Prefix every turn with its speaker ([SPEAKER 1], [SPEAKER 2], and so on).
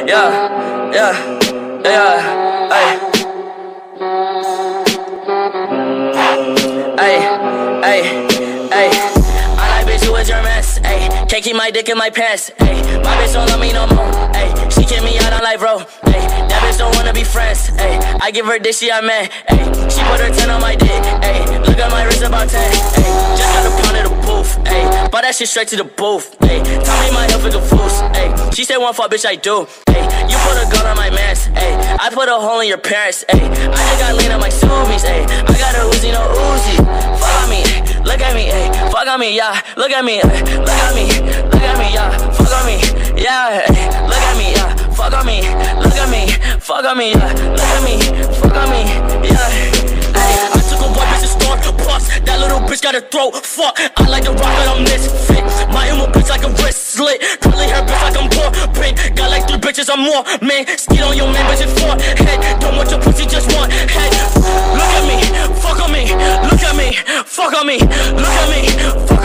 [SPEAKER 1] yeah, yeah, yeah, ay. Ay, ay, ay. I like bitch, you was your mess, ay. Can't keep my dick in my pants, ay. My bitch don't love me no more, ay. She kick me out on life, bro, ay. That bitch don't wanna be friends, ay. I give her dick, she a man, ay. She put her 10 on my dick, ay. Look at my wrist about 10, ay. Just got a pound of the booth, ay. Bought that shit straight to the booth, ay. Tell me my health is a fool's, ay. She said one fuck, bitch, I do, ay. You put a gun on my mans, ay. I put a hole in your parents, ay. I just got lean on my Subies, ay. I got a Uzi, no Uzi. Fuck on me, look at me, ay. Fuck on me, yeah. Look at me, ay. Look at me, look at me, yeah. Fuck on me, yeah. Ay. Look at me, yeah. Fuck on me, look at me, fuck on me, yeah. Look at me, fuck on me, yeah. Ay. I took a white bitch to store, plus that little bitch got a throat, fuck. I like the rock, but I'm misfit. My emo bitch like a wrist slit. Curly hair bitch like I'm poor, pink. Got like 3 bitches, I'm more, man. Skeet on your man, bitch, it's 4 head. Don't want your pussy, just one head. Look at me, fuck on me, look at me, fuck on me, look at me, fuck